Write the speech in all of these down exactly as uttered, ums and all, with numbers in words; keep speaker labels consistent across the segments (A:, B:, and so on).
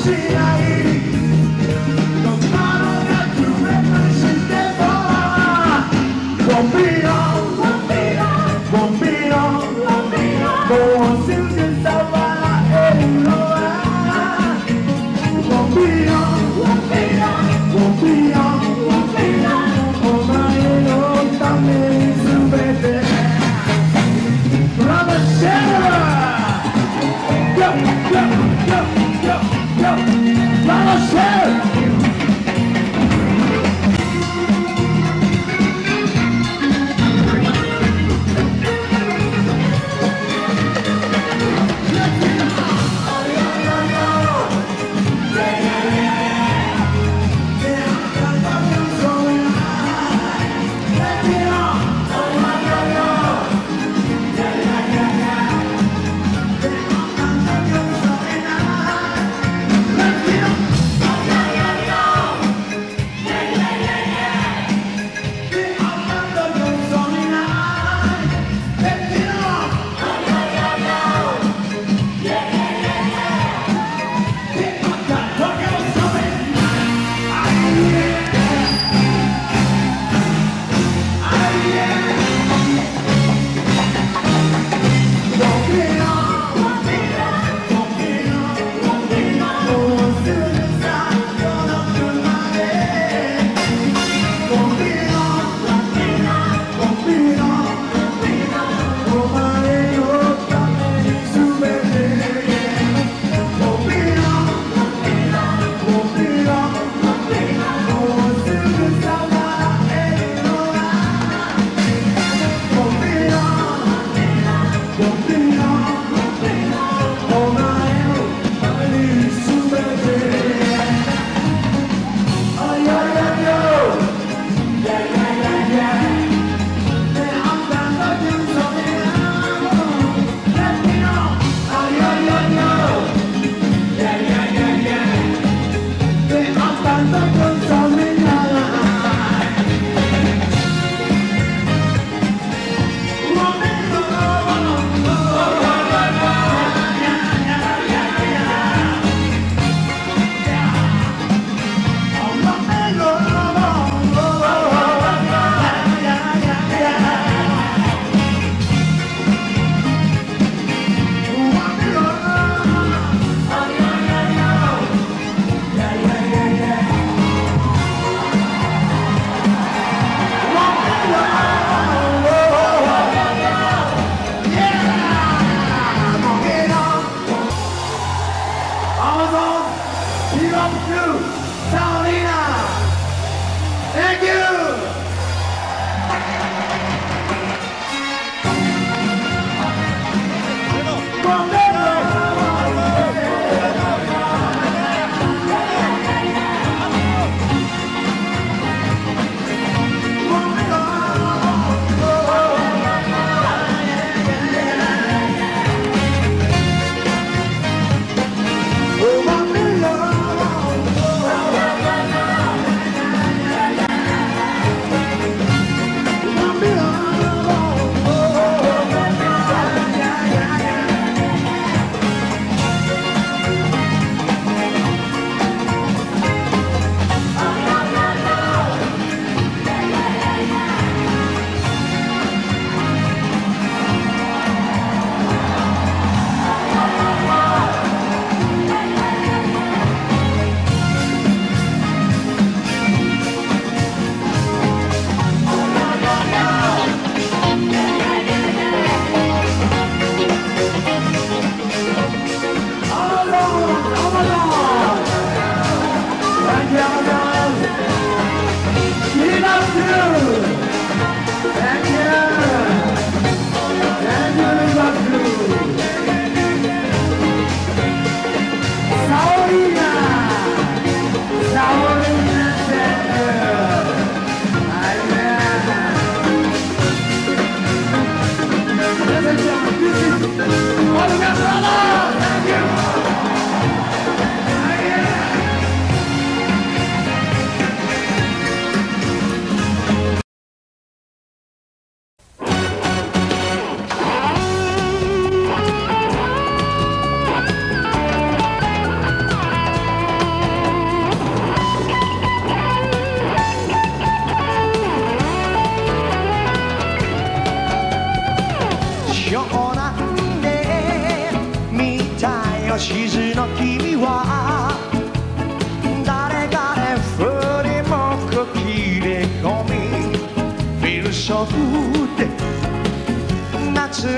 A: Oh,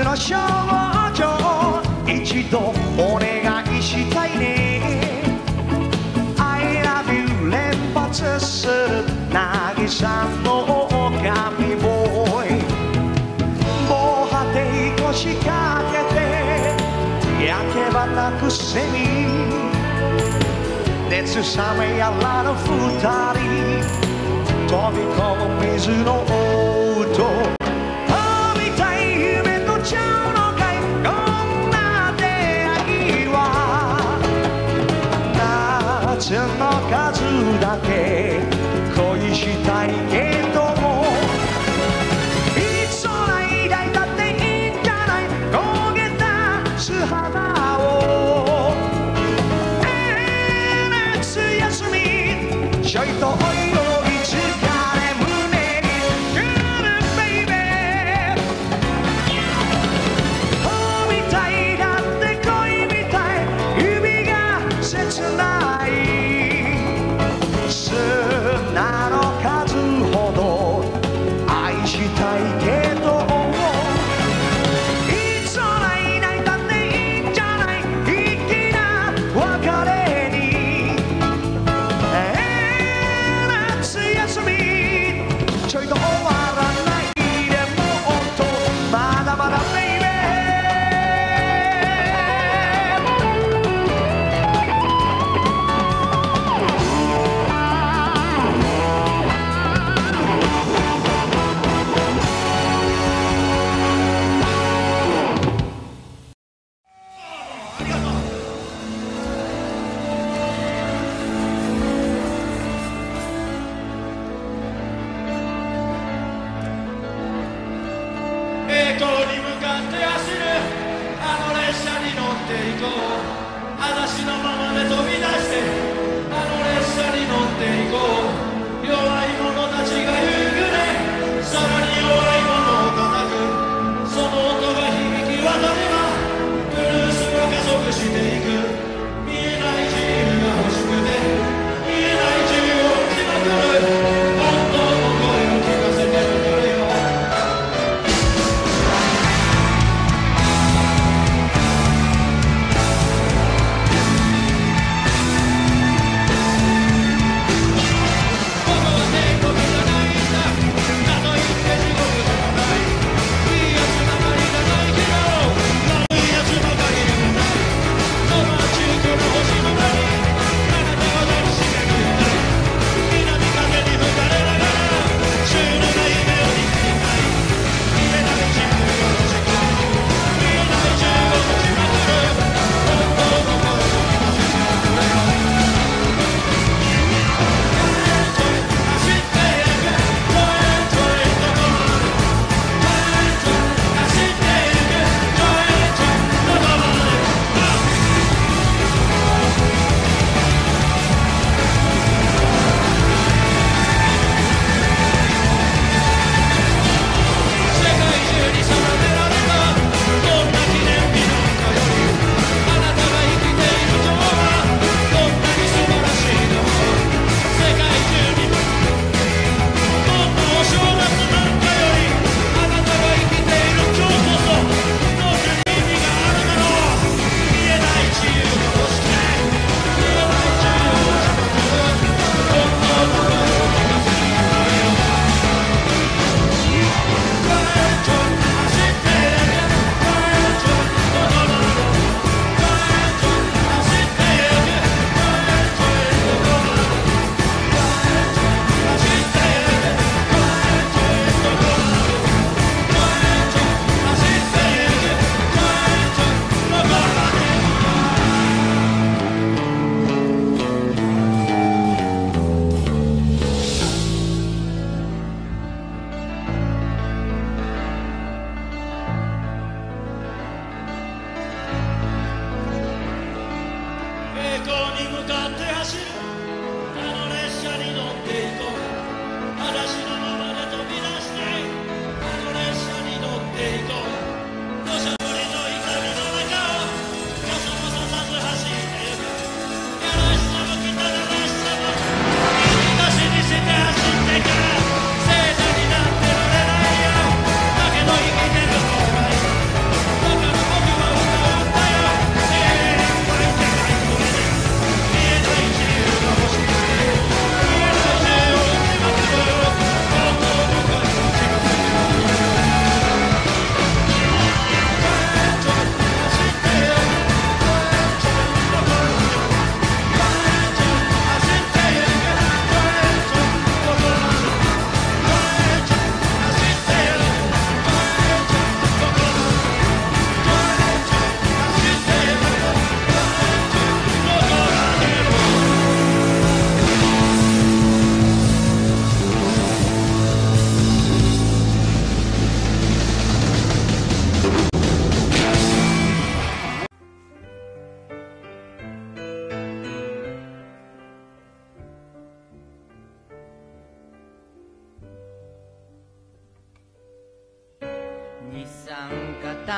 A: の少女一度お願いしたいね I love you 連発する渚の狼ボーイ防波堤腰掛けて焼けばなくせに熱冷めやらぬ二人飛び込む水の音飛びたい夢とちゃうのかいこんな出会いは夏の数だけ恋したいけどもいつの間だっていいんじゃない焦げた素肌を夏休みちょいとおいよ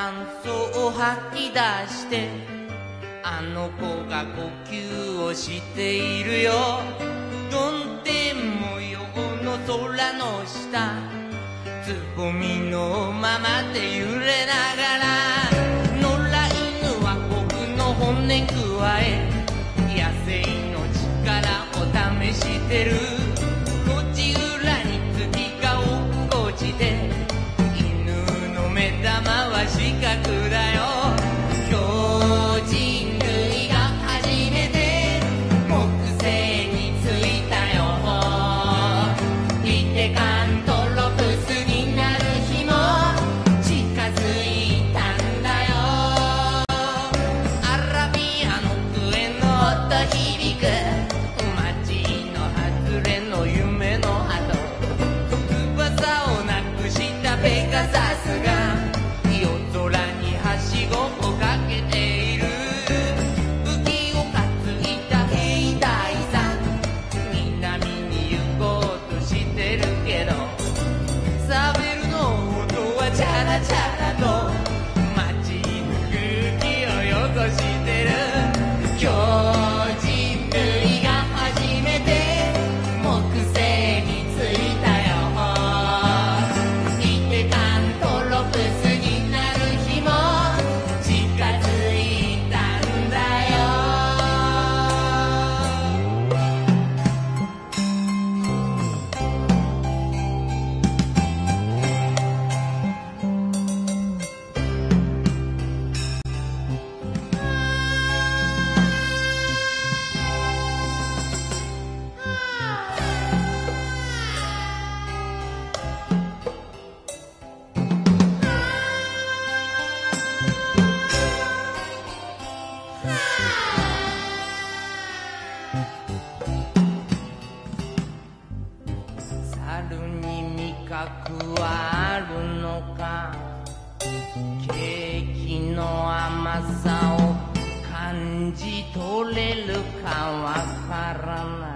B: 酸素を吐き出してあの子が呼吸をしているよ。曇天模様の空の下つぼみのままで揺れながら野良犬は僕の骨くわえ野生の力を試してる。路地裏に月が落っこちて犬の目玉は四角だよ。今日人類が初めて木星に着いたよ。リテカントロプスになる日も近づいたんだよ。アラビアの笛の音響く街の外れの夢の跡翼をなくしたペガサスが夜空にはしごをかけている。武器を担いだ兵隊さん南に行こうとしてるけどサベルの音はチャラチャラと街の空気を汚してる。今日人類が初めて木星に着いたよ。リテカントロプスになる日も近づいたんだよ。猿に味覚はあるのか。ケーキの甘さを感じ取れるかわからない。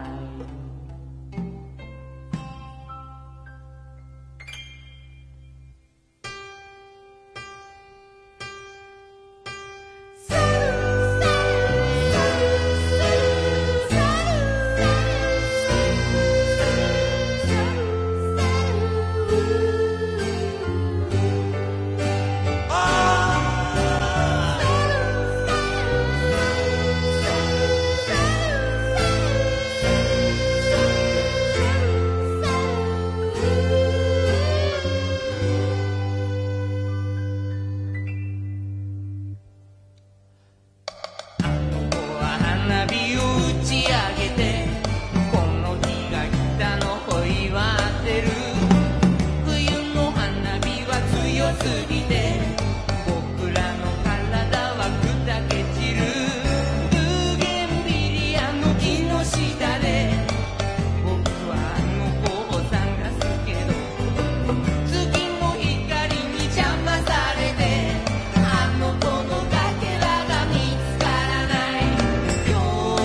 B: 花火を打ち上げてこの日が来たのを祝ってる。冬の花火は強すぎて僕らの体は砕け散る。ブーゲンビリアの木の下で僕はあの子を探すけど月の光に邪魔されてあの子のかけらが見つからない。今日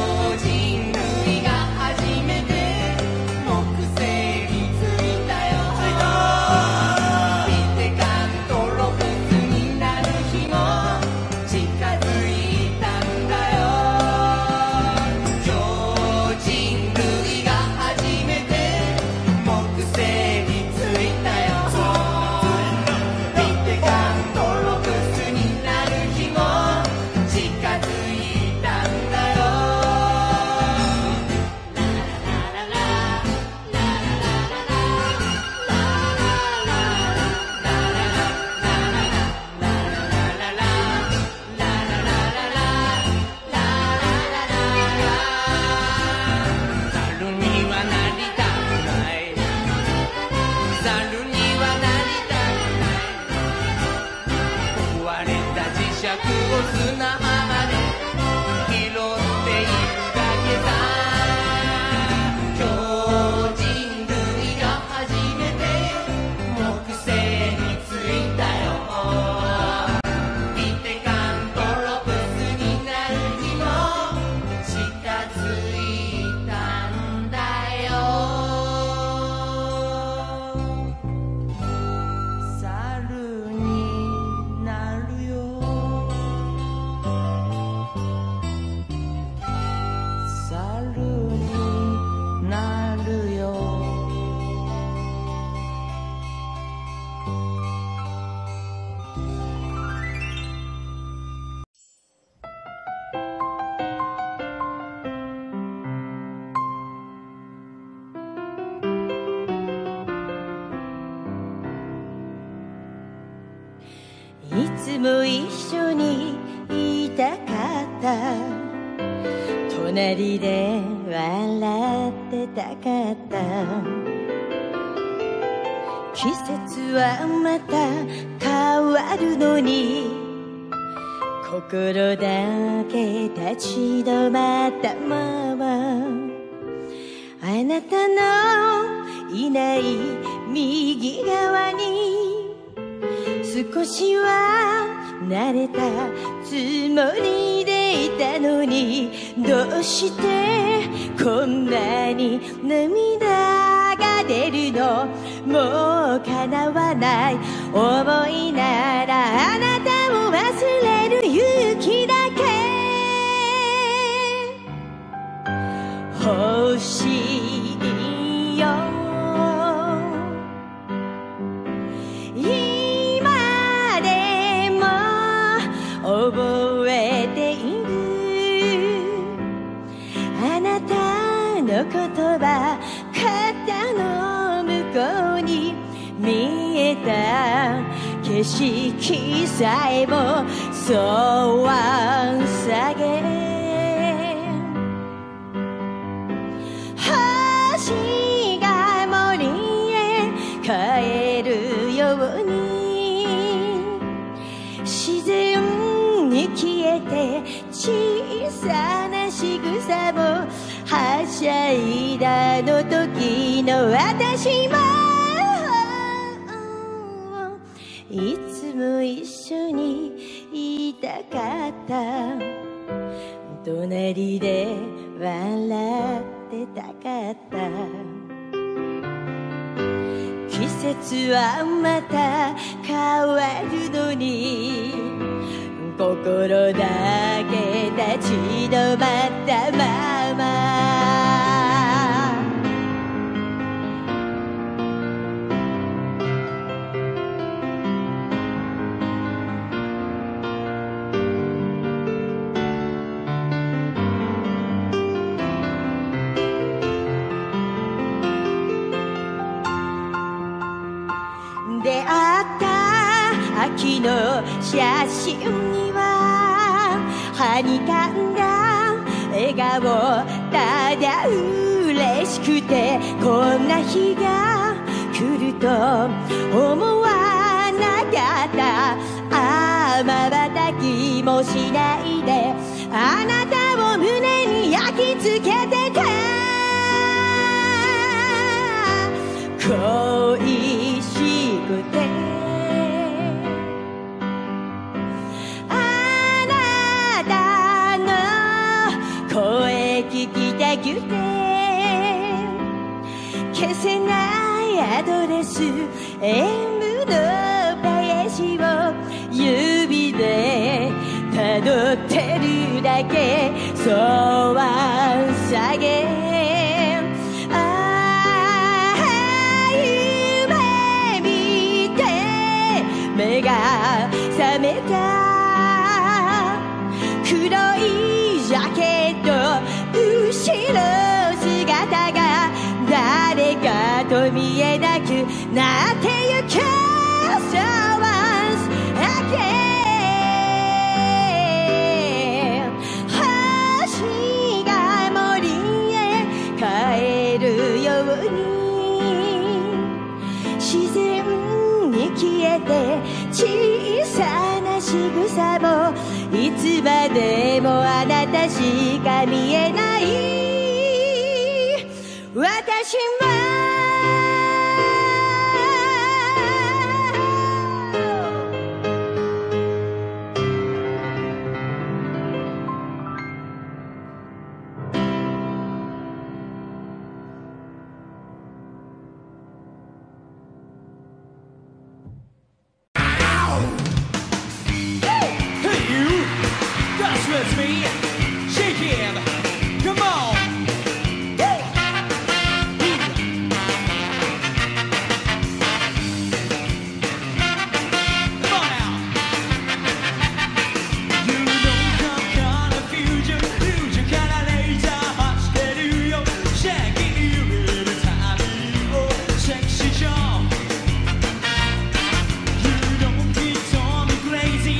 C: つも一緒にいたかった。隣で笑ってたかった。季節はまた変わるのに心だけ立ち止まったまま、あなたのいない右側に少しは慣れたつもりでいたのに、どうしてこんなに涙が出るの。もう叶わない想いならあなたを忘れる勇気だけ欲しいよ。今でも覚えているあなたの言葉、肩の向こうに見えた景色さえもそうは下げ、星が森へ帰るように自然に消えて、小さな仕草もはしゃいだの時の私もいつも一緒にいたかった。隣で笑ってたかった。季節はまた変わるのに心だけ立ち止まったまま。出会った秋の写真にははにかんだ笑顔、ただ嬉しくてこんな日が来ると思わなかった。ああ瞬きもしないであなたを胸に焼き付けてた。恋しくてあなたの声聞きたくて消せないアドレス M のページを指でたどってるだけ、そうは下げ目が覚めた。黒いジャケット後ろ姿が誰かと見えなくなってゆく。 So once again 星が森へ帰るように自然に消えて、小さな仕草もいつまでもあなたしか見えない。私は
A: With me, shake him, come on. Woo! Come on now. You don't come confusion, fusion kind of laser, hot stereo, shaking you every time you oh, sexy jump. You don't get on me crazy.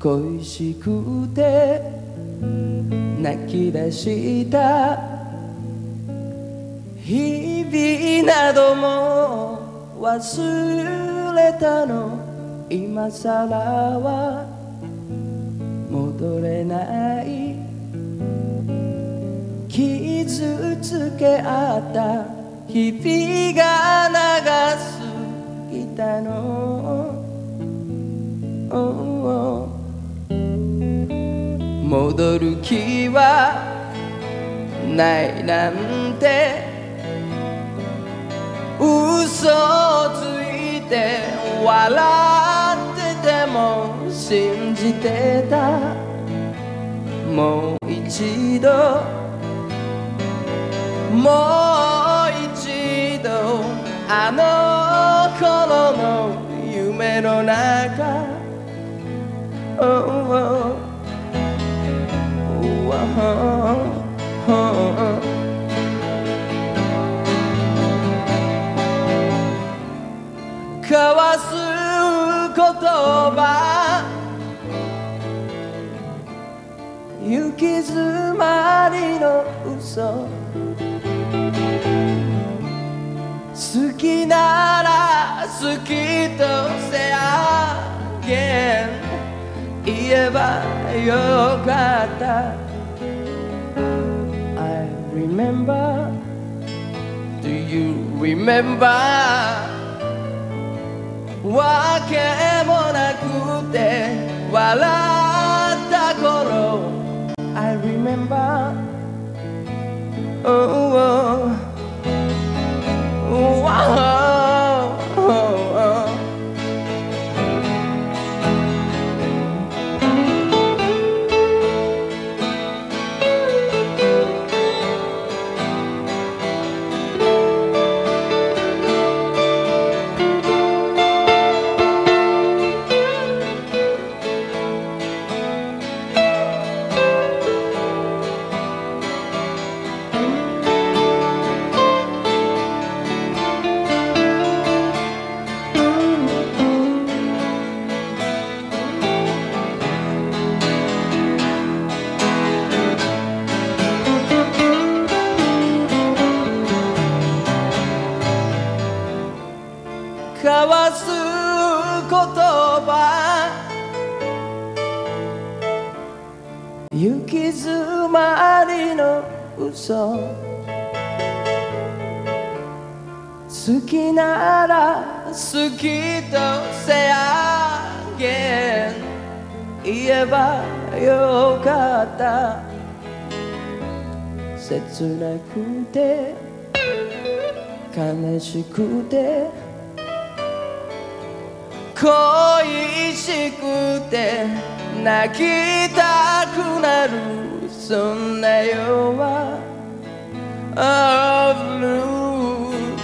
D: 恋しくて泣き出した日々なども忘れたの今さらは戻れない傷つけ合った日々が長すぎたの、oh, oh. 戻る気はないなんて嘘をついて笑ってても信じてたもう一度もう一度あの頃の夢の中、oh, oh, oh, oh, oh. 交わす言葉行き詰まりの嘘好きなら好きとせあげん言えばよかった I remember Do you remember わけもなくて笑った頃 I remember oh, oh, oh, oh, oh. 交わす言葉行き詰まりの嘘好きなら好きとせあげん言えばよかった切なくて悲しくて恋しくて泣きたくなるそんな夜は Oh blues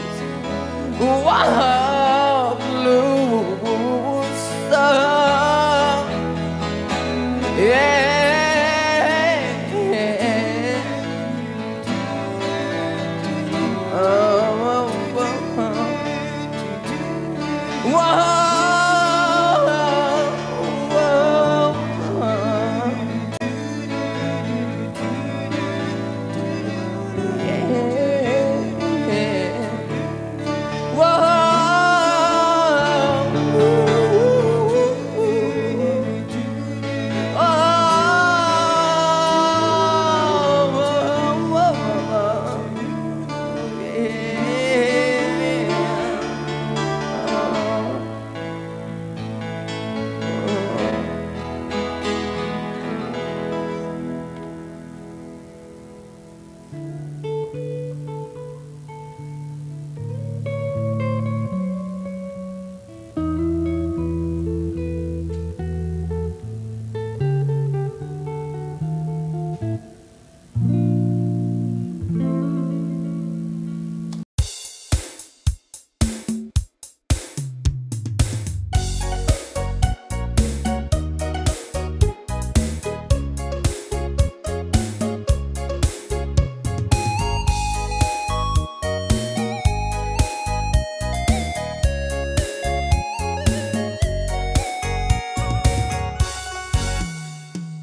D: Wow blues oh, Yeah Oh, oh, oh, oh.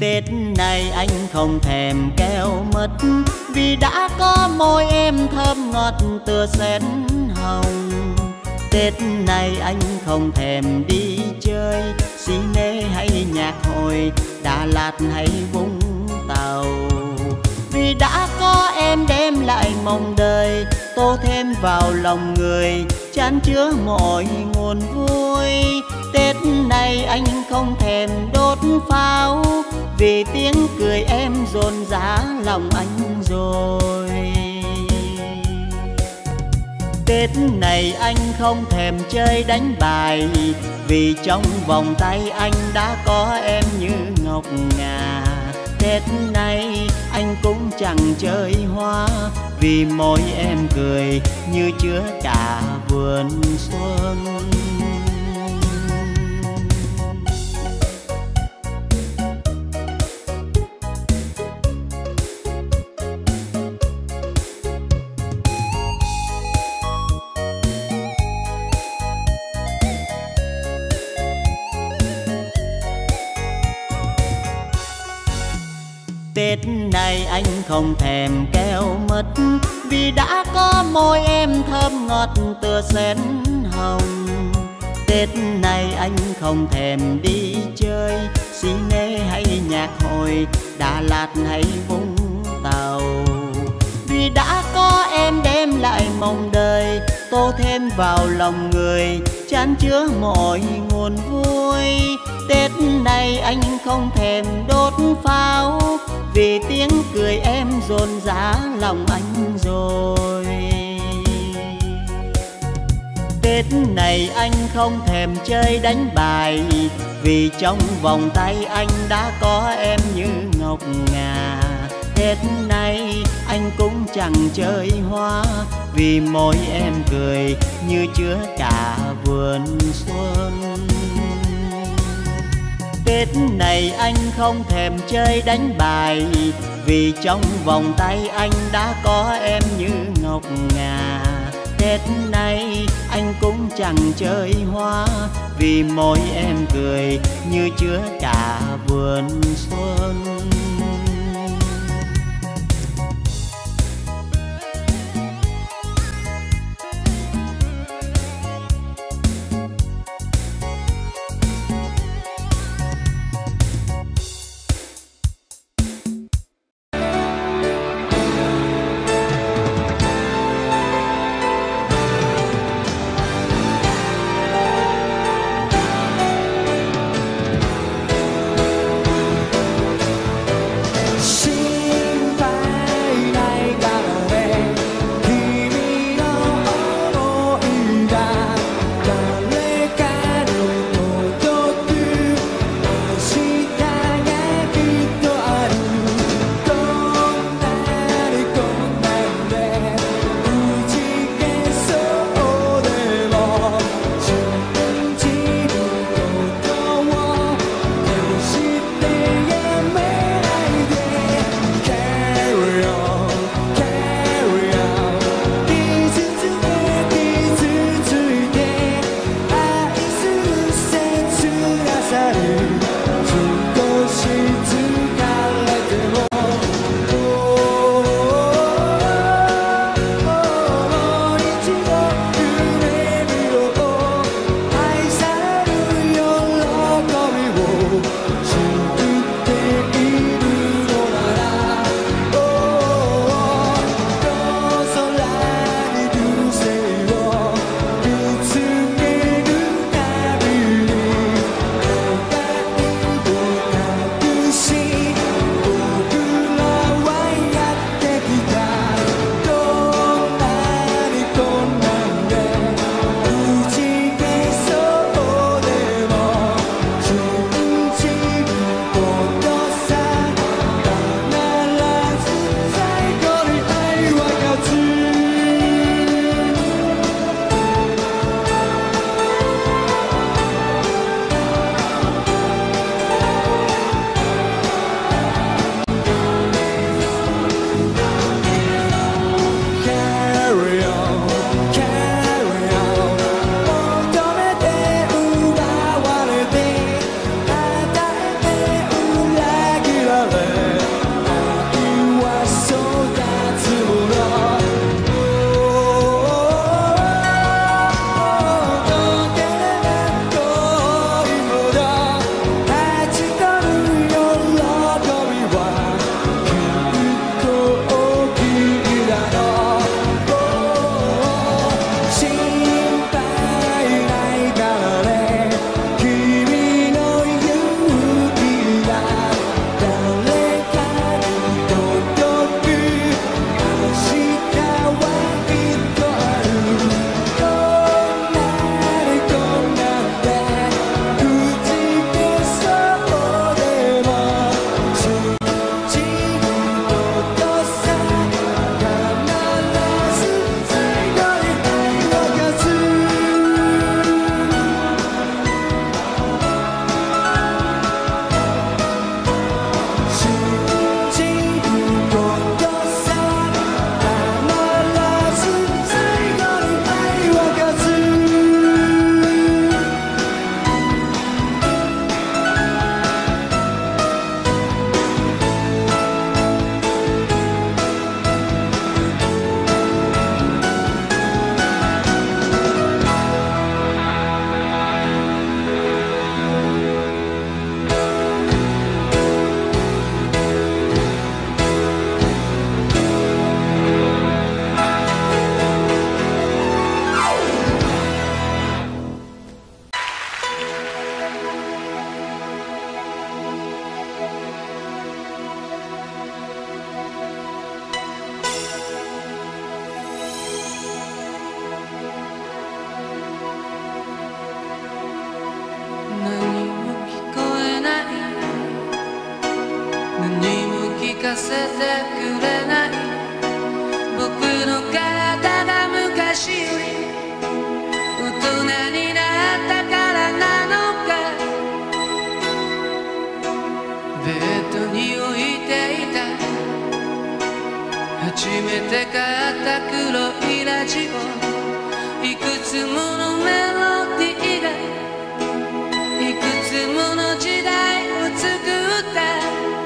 E: Tết này anh không thèm keo mật, vì đã có môi em thơm ngọt tựa sen hồng. Tết này anh không thèm đi chơi xí nê hay nhạc hội, Đà Lạt hay Vũng Tàu, vì đã có em đem lại mong đời, tô thêm vào lòng người, chan chứa mọi nguồn vui. Tết này anh không thèm đốt pháo, vì tiếng cười em dồn dã lòng anh rồi. Tết này anh không thèm chơi đánh bài, vì trong vòng tay anh đã có em như ngọc ngà. Tết này anh cũng chẳng chơi hoa, vì môi em cười như chứa cả vườn xuân. Tết này anh không thèm keo mật, vì đã có môi em thơm ngọt tựa sen hồng. Tết này anh không thèm đi chơi xí nê hay nhạc hội, Đà Lạt hay Vũng Tàu, vì đã có em đem lại mong đời, tô thêm vào lòng người, chan chứa mọi nguồn vui. Tết này anh không thèm đốt pháo, vì tiếng cười em dồn dã lòng anh rồi. Tết này anh không thèm chơi đánh bài, vì trong vòng tay anh đã có em như ngọc ngà. Tết này anh cũng chẳng chơi hoa, vì môi em cười như chứa cả vườn xuân. Tết này anh không thèm chơi đánh bài, vì trong vòng tay anh đã có em như ngọc ngà. Tết này anh cũng chẳng chơi hoa, vì môi em cười như chứa cả vườn xuân.
B: ジオいくつものメロディーがいくつもの時代を作った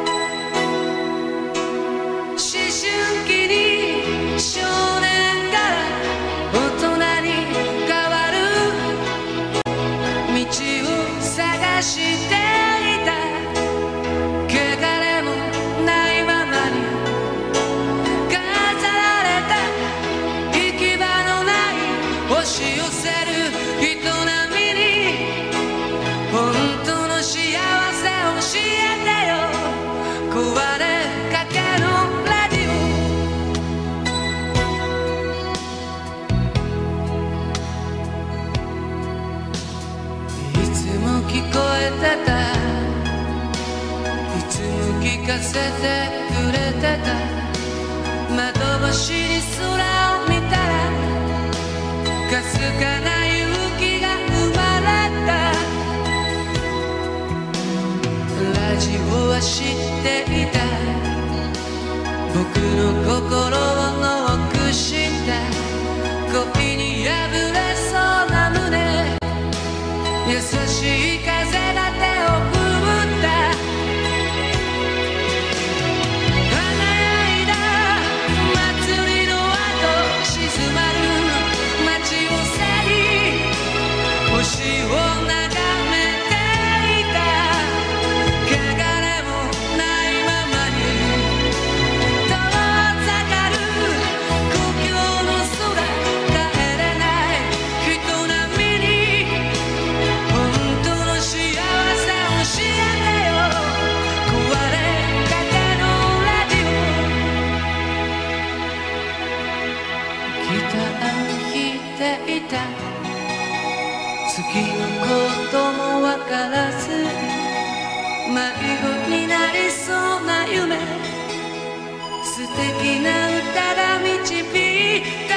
B: 思春期に少年から大人に変わる道を探していた汚れもないままに飾られた行き場のない押し寄せる営みに本当の幸せ教えてよ壊れかけのラジオいつも聞こえてたいつも聞かせてくれてた窓越しに空を見たらかすかな勇気が生まれたラジオは知っていた僕の心をノックした恋に破れそうな胸優しい風が手を振った華やいだ祭りの後静まる街を去り星を眺めていた汚れもないままに遠ざかる故郷の空帰れない人並みに本当の幸せ教えてよ壊れかけのラジオギター弾いていた次のこともわからず迷子になりそうな夢素敵な歌が導いた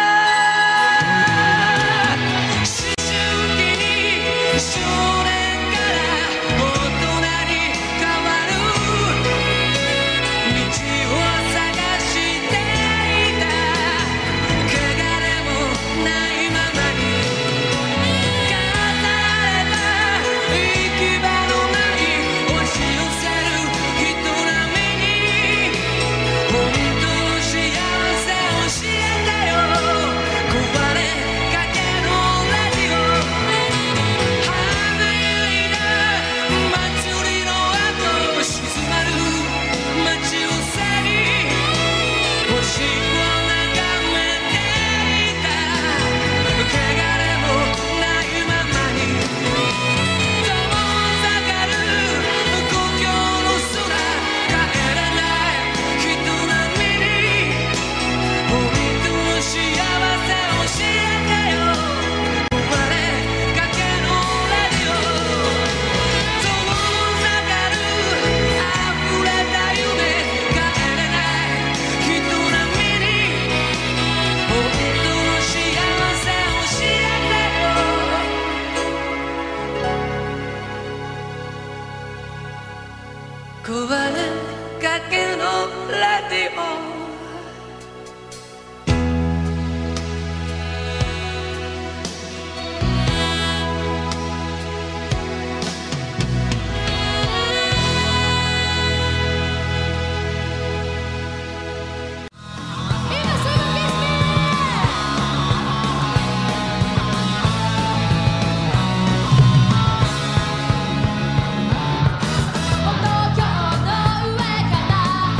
B: 思春期に少年から大人に変わる道を探していた汚れもないままに飾られた行き場のない押し寄せる人並みに本当の幸せ教えてよ壊れかけのラジオ華やいだ祭りの後静まる街を去り星を眺めていた汚れもないままに遠ざかる故郷の空帰れない人並みに本当の幸せ教えてよ壊れかけのラジオ遠ざかる溢れた夢帰れない人並みに本当の幸せ教えてよ壊れかけのラジオ
F: 「歩道橋の上から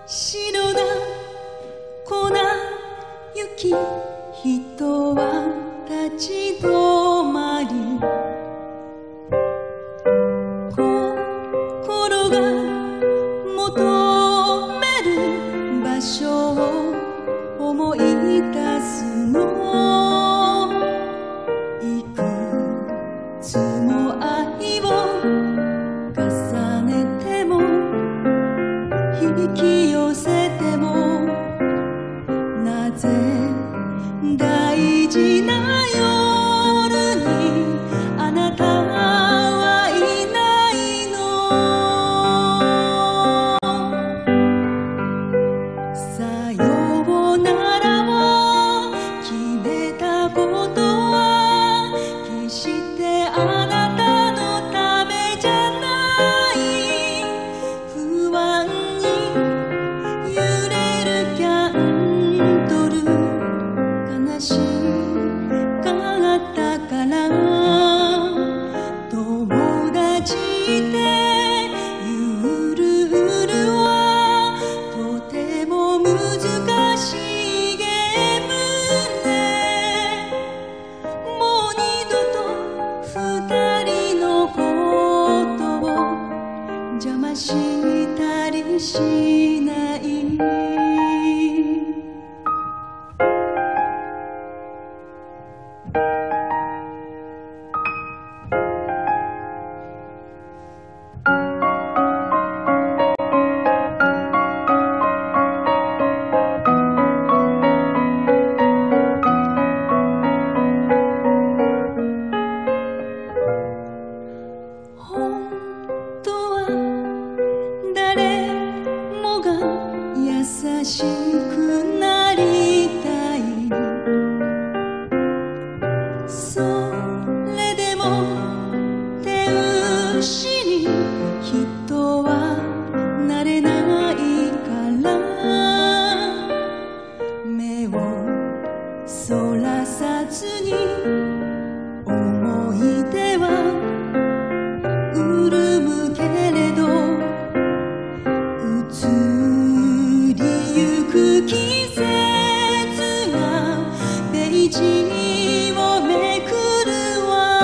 C: 白な粉雪人は立ち止まり心が求める場所を思い出すのいくつも愛を重ねても引き寄せてもなぜ大事な夜にあなたはいないのさようならを決めたことは決してあなたのためじゃない不安に揺れるキャンドル悲しかったから友達ってゆるうるはとても難しいゲームねもう二度と二人のことを邪魔したりしない本当は誰もが優しくなりたいそれでも手牛に人はなれないから目をそらさずに思い出は潤むけれど移りゆく季節がページをめくるわ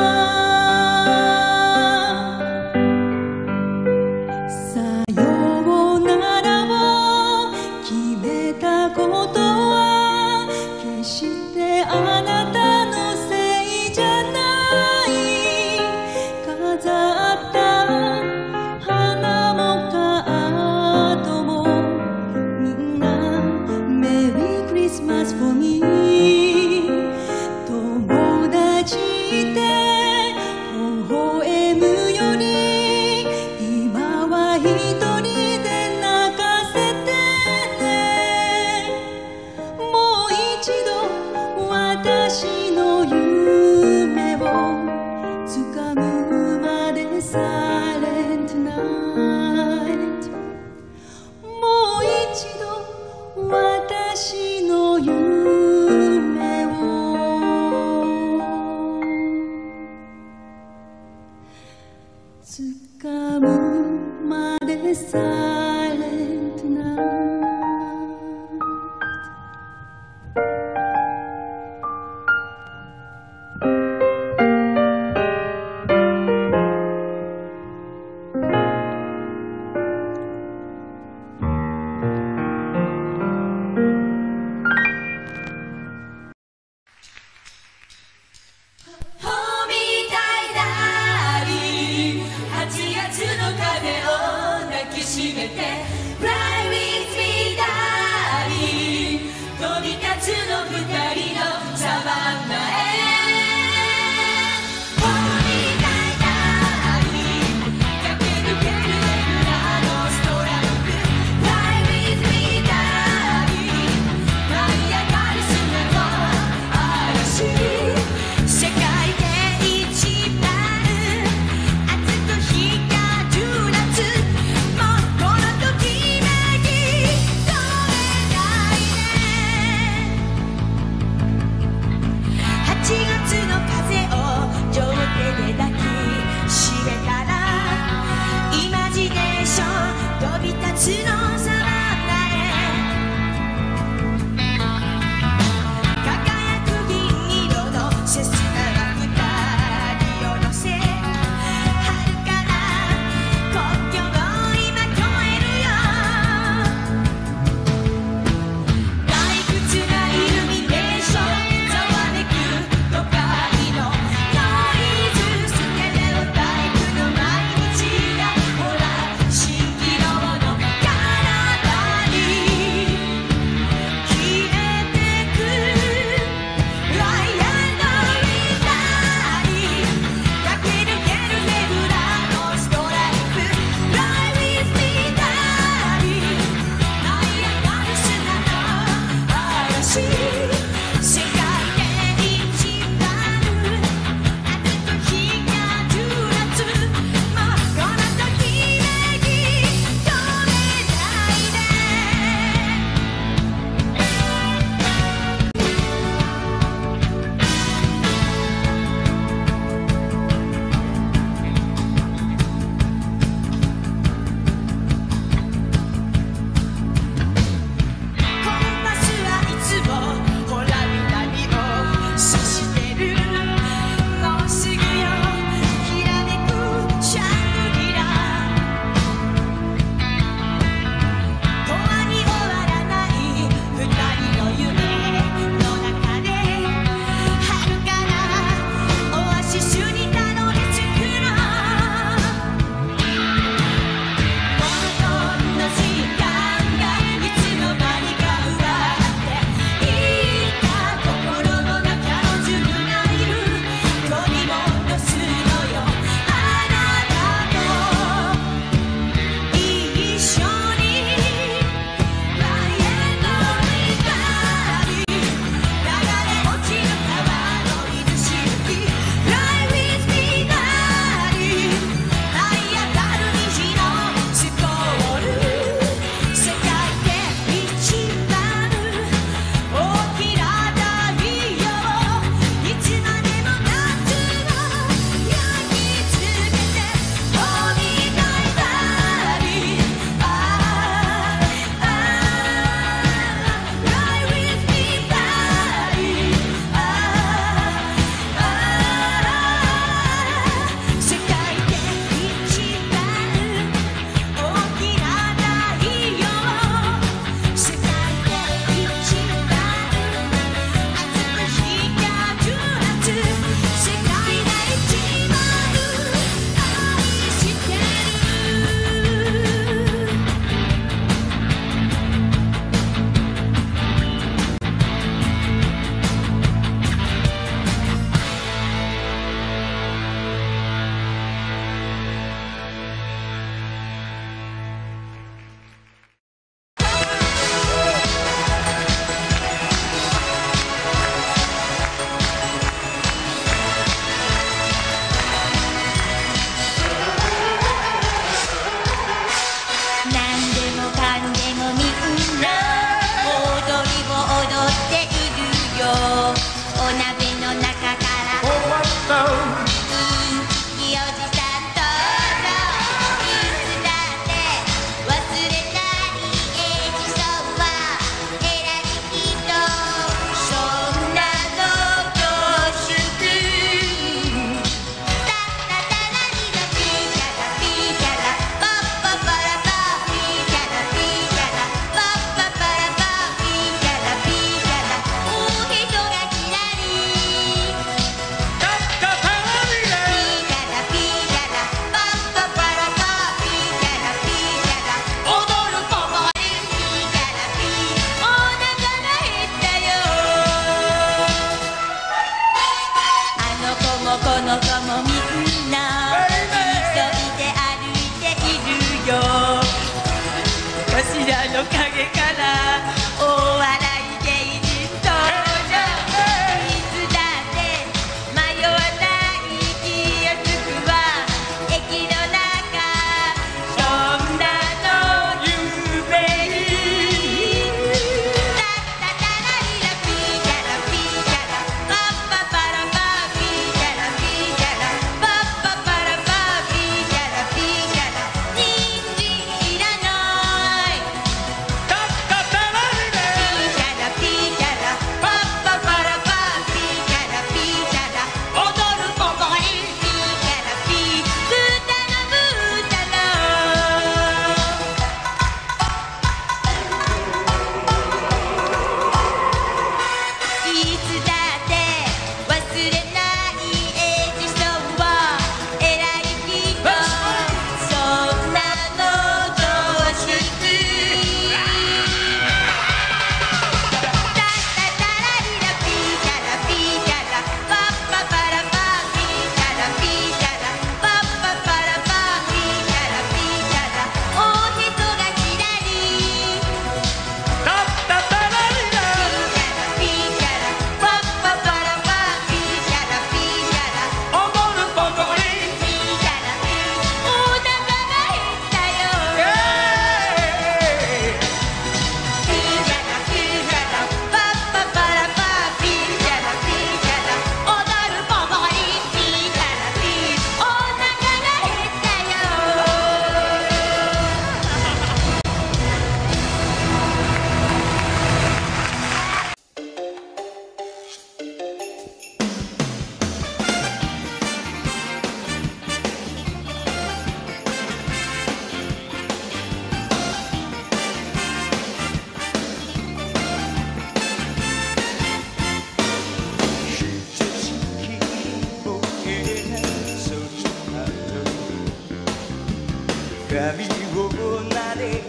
C: さようならを決めたことは決してあなたのせいじゃない飾った花もカードもみんなメリークリスマス for me 友達って微笑むより今は一人で泣かせてねもう一度私の夢を掴むまで Silent Night もう一度私の夢を掴むまで Silent Night
B: Hold me tight, darling はちがつの風を抱きしめて Fly with me, darling 飛び立つの二人のサバンナへ Hold me tight, darling 駆け抜けるネブラのストラック Fly with me, darling 舞い上がる砂の嵐世界で一番熱く光る夏もうこの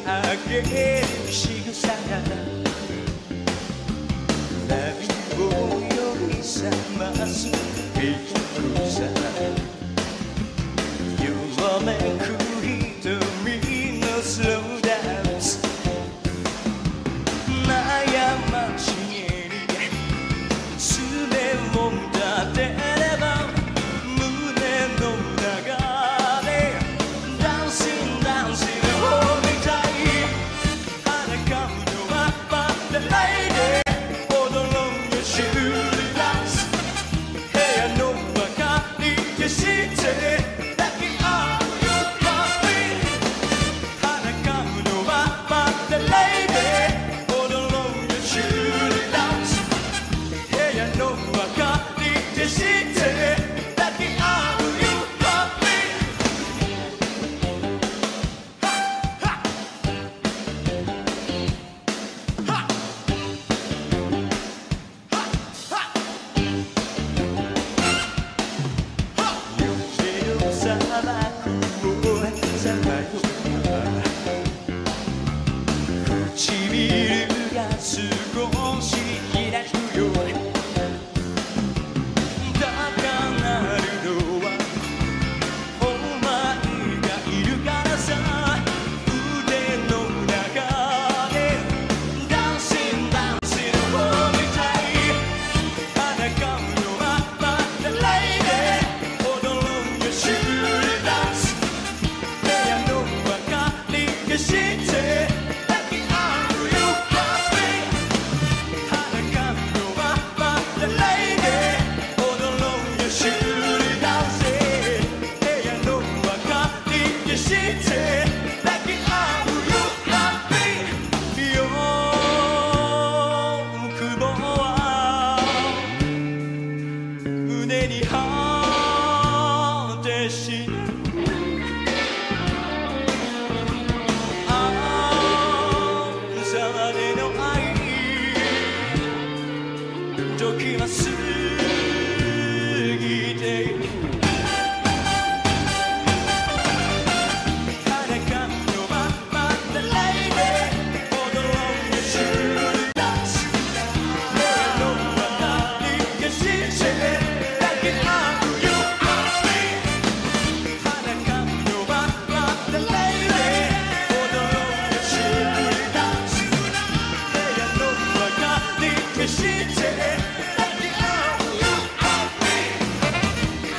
A: 上げる仕草が波を呼び覚ます美しさ揺らめく瞳のスローダンス悩ましげに爪を立てれば胸の中でダンシンダンシンを見たい裸のままでないで踊ろうよシュールダンス部屋の明かり消して抱き合うよハッピー裸のままでないで踊ろうよシュールダンス部屋の明かり消して抱き合うよハッピーはっはっはっはっ雪の砂漠をさまよう唇が少し開くよ高鳴るのはお前がいるからさ腕の中でダンシンダンシンを見たい裸のままでないで踊ろうよシュールダンス部屋の明かり消して抱き合うよハッピー裸のままでないで踊ろうよシュールダンス部屋の明かり消して抱き合うよハッピーよくぼは胸に果てし朝までの愛時は過ぎていく裸のままでないで踊ろうよシュールダンス部屋の明かり消して抱き合うよハッピー裸のままでないで踊ろうよシュールダンス部屋の明かり消して抱き合うよハッピー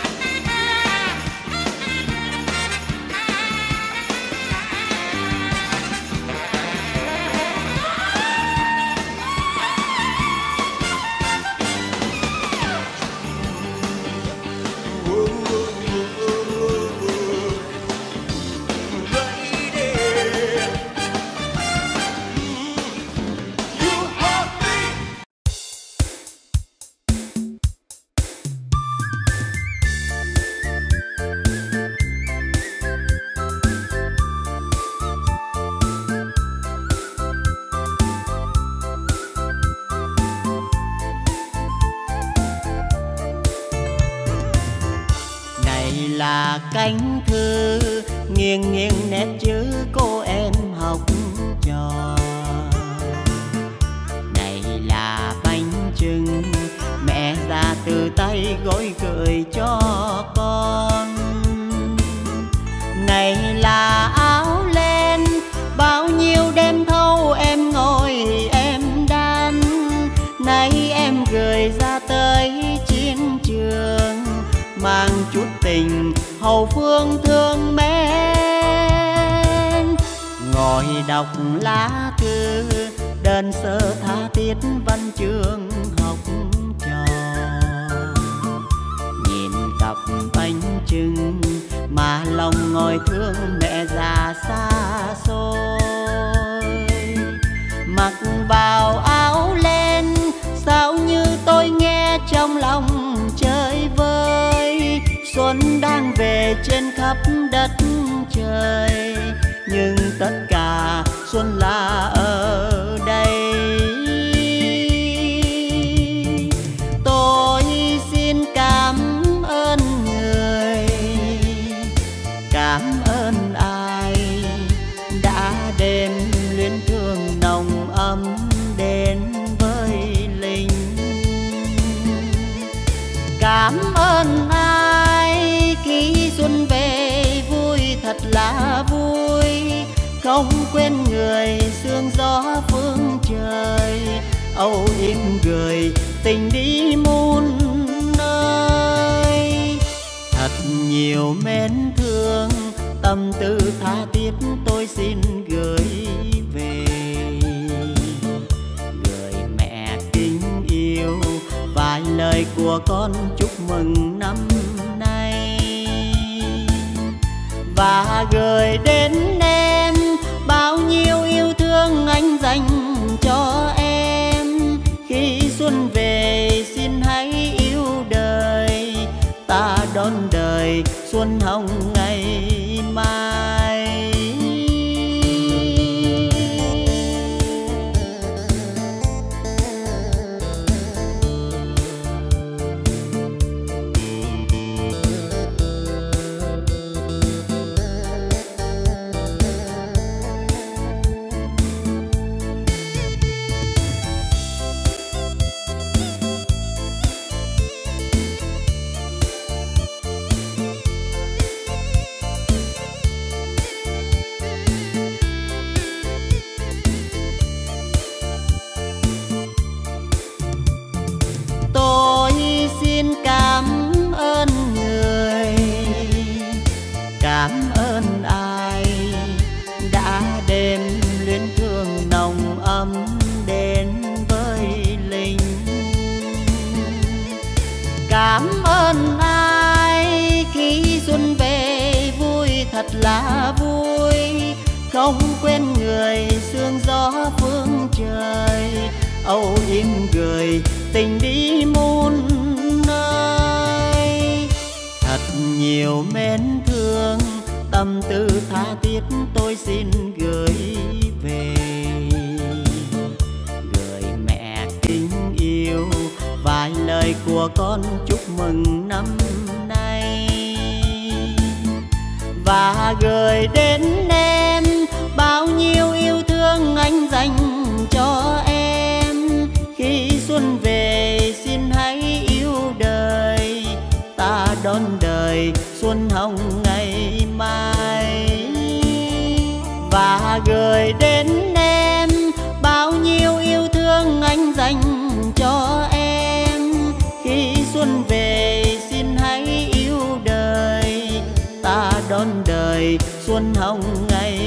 E: Này là cánh thư nghiêng nghiêng nét chữ cô em học trò. Này là bánh chưng mẹ ra từ tay gói gửi cho con. Này là áo len bao nhiêu đêm thâu em ngồi em đan. Nay em gửi ra tới chiến trường mang chút tình hậu phương thương mến. Ngồi đọc lá thư đơn sơ tha thiết văn chương học trò. Nhìn cặp bánh chưng mà lòng ngồi thương mẹ già xa xôi. Mặc vào áo len sao như tôi nghe trong lòng chơi vơi. Xuân đang về trên khắp đất trời, nhưng tất cả xuân là ở đây. Tôi xin cảm ơn người, cảm ơn ai đã đêm không quên người sương gió phương trời, âu yếm gửi tình đi muôn nơi. Thật nhiều mến thương tâm tư tha thiết tôi xin gửi về, người mẹ kính yêu vài lời của con chúc mừng năm nay, và gửi đến em bao nhiêu yêu thương anh dành cho em. Khi xuân về xin hãy yêu đời, ta đón đời xuân hồng ngày mai. Cảm ơn người, cảm ơn ai đã đêm luyến thương nồng ấm đến với linh. Cảm ơn ai khi xuân về vui thật là vui, không quên người sương gió phương trời, âu yếm gửi tình đi muôn nơi. Thật nhiều mến thương tâm tư tha thiết tôi xin gửi về, người mẹ kính yêu vài lời của con chúc mừng năm nay, và gửi đến em bao nhiêu yêu thương anh dành cho em. Khi xuân về xin hãy yêu đời, ta đón đời xuân hồng ngày mai, và gửi đến em bao nhiêu yêu thương anh dành cho em. Khi xuân về xin hãy yêu đời, ta đón đời xuân hồng ngày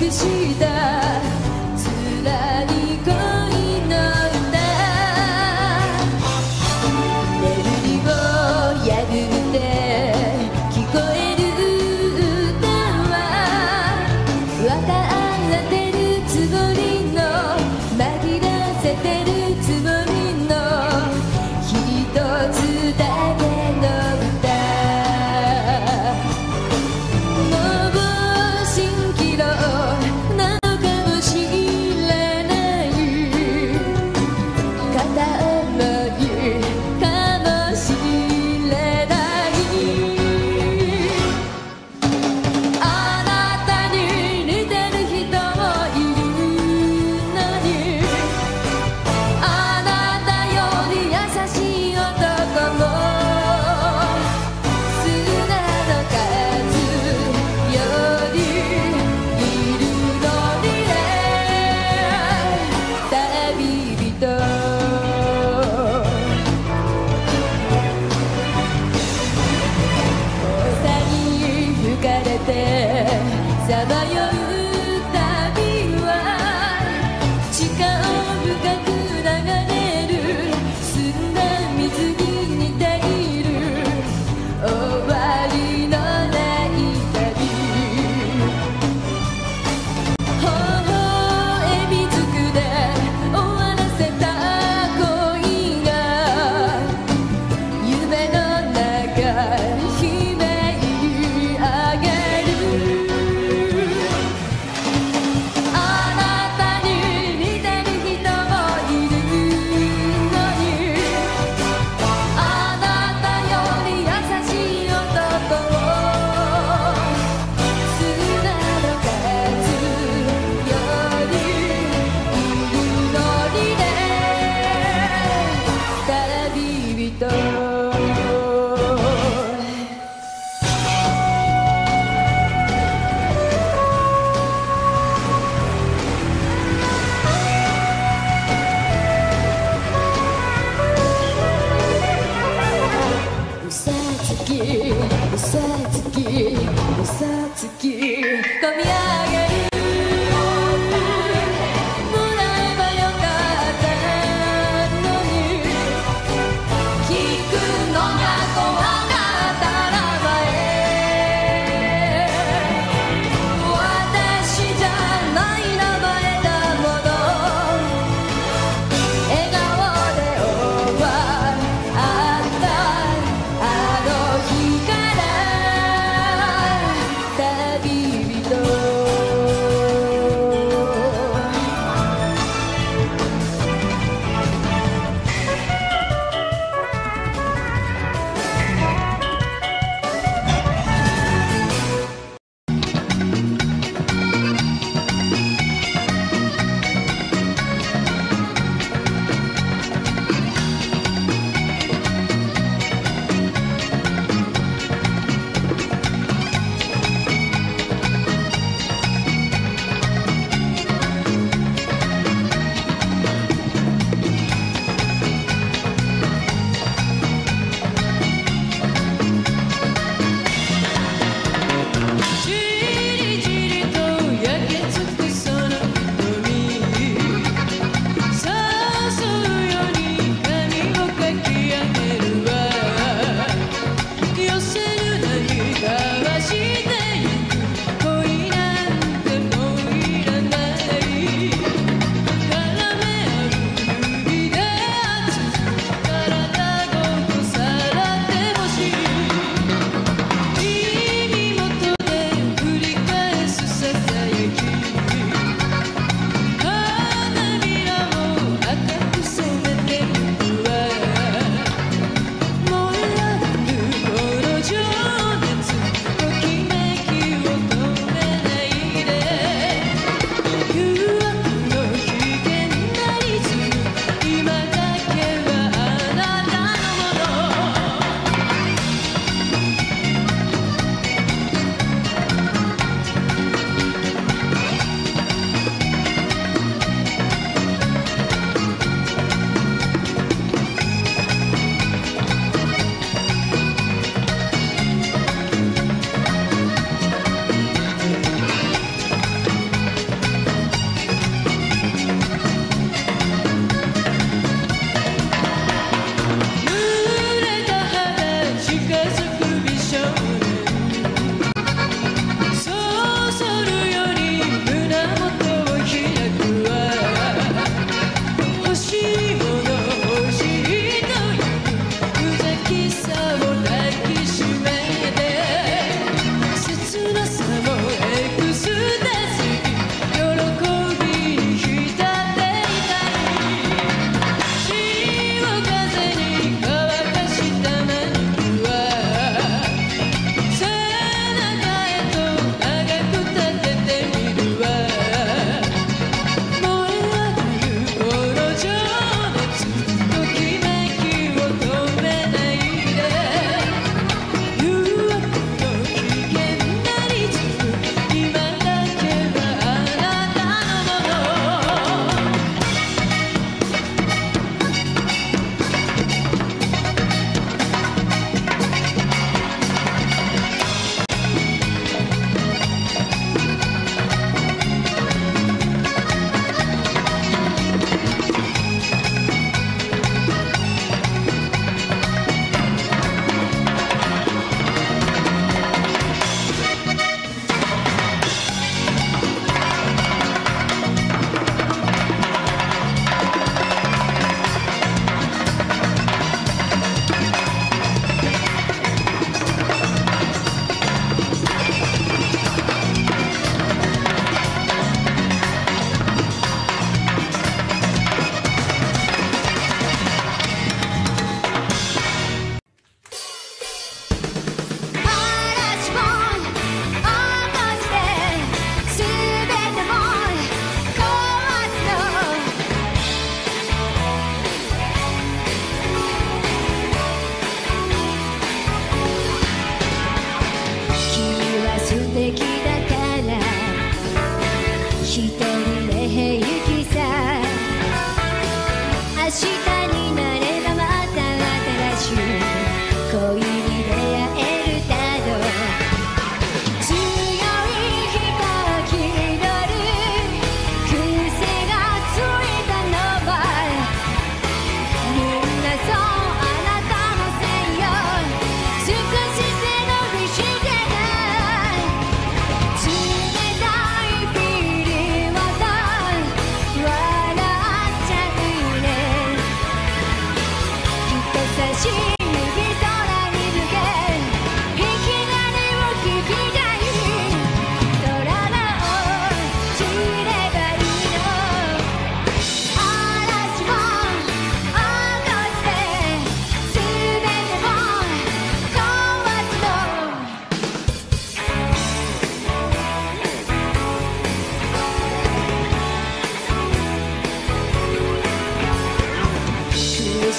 C: くした辛い恋の歌眠りを破って聞こえる歌は分かってるつもりの紛らせてるつもりの一つだけの歌もう蜃気楼なのかもしれない片思いかもしれないあなたに似てる人もいるのに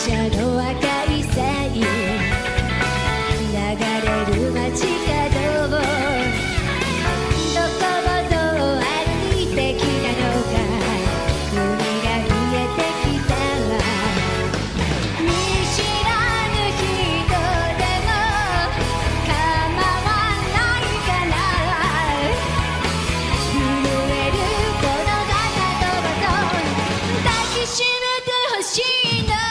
C: 車の赤い線流れる街角をどこをどう歩いてきたのか海が見えてきたわ見知らぬ人でも構わないかな震えるこの花束と抱きしめてほしいの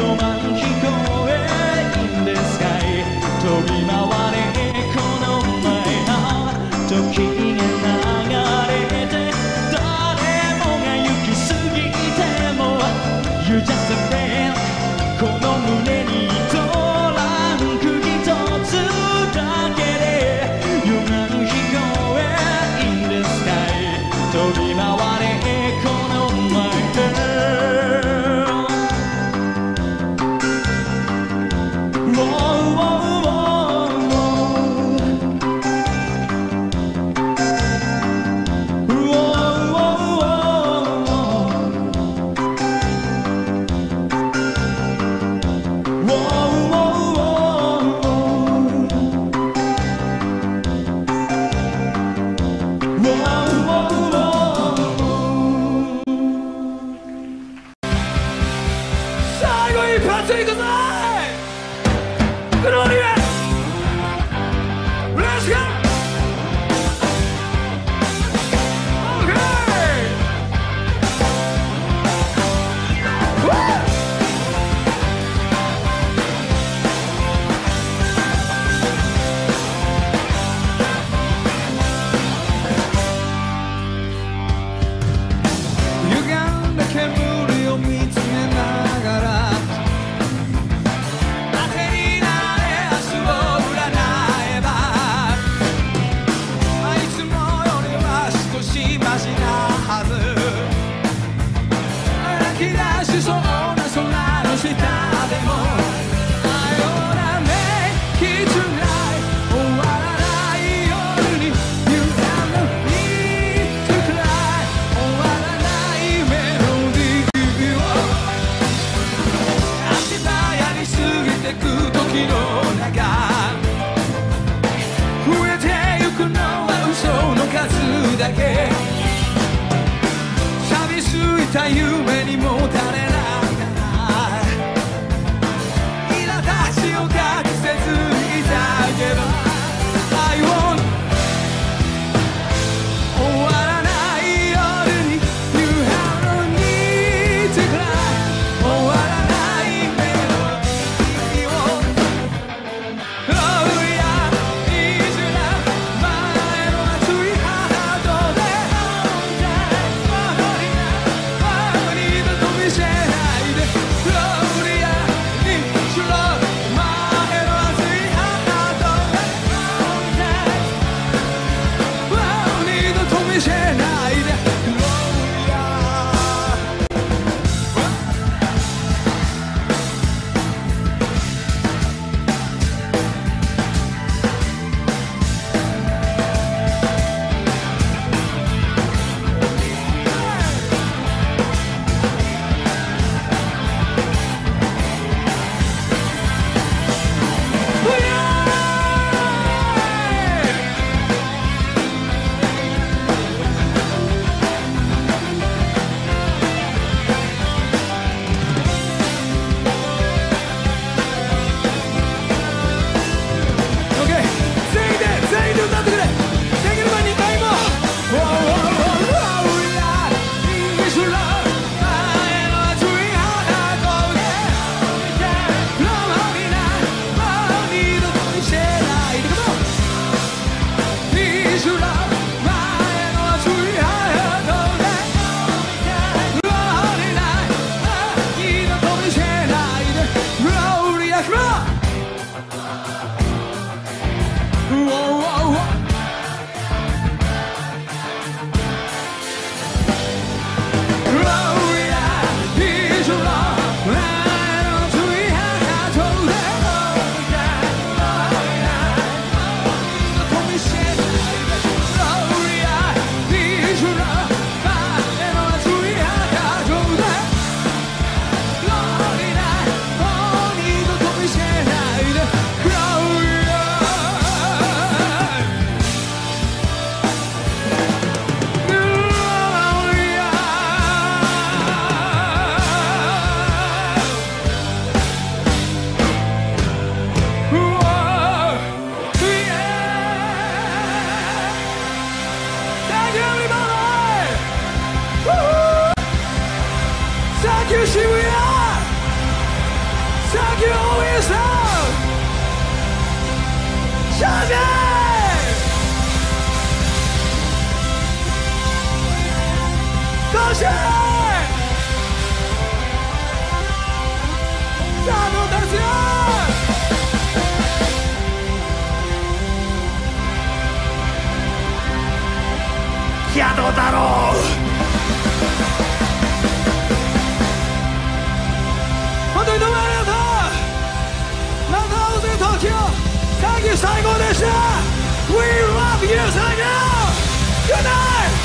A: 飛び回れこのだけ錆びついた夢にもたれない苛立ちを隠せずにいたけどI want 終わらない夜に You have no need to cry 終わらないメロディーを Oh yeah いずれ前の熱いハートで戻りな二度と見せないで Oh yeah いずれ前の熱いハートで二度と見せないで Oh yeah 宿だろう本当にどうもありがとうまた会おうぜ東京Thank you最高でした We love you 最高 Good night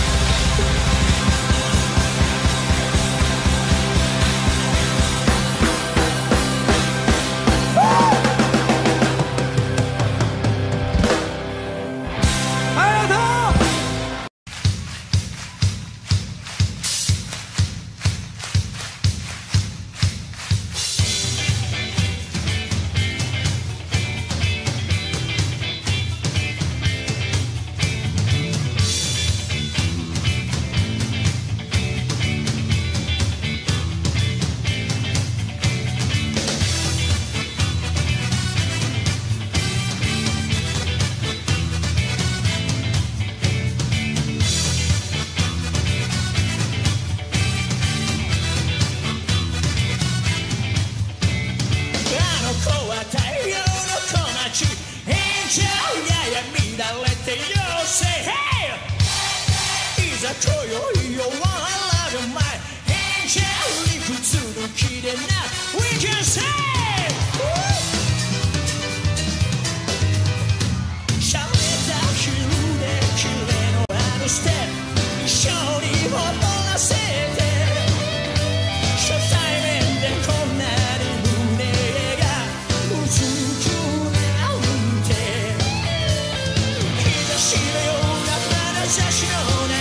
F: She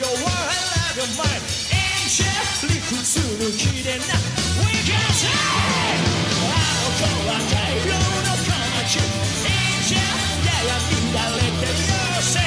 A: よ笑う前演者理屈抜きでな We can say あの子は大量の小町演者やや乱れてよせ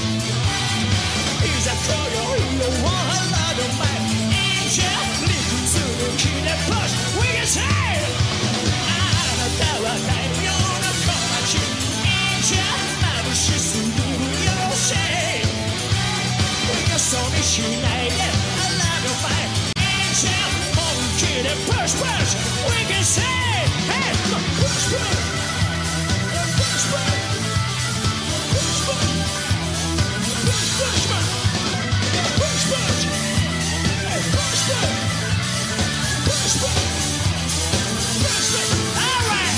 A: いざ今宵を笑う前演者理屈抜きで Push We can say あなたは大量の小町演者眩しすぎるよせよそ見しないであらの前演者本気で Push Push We can say Hey come on Push Push Push Push Push Push Push Push man Push Push Hey Push Push Push Push Push Push Alright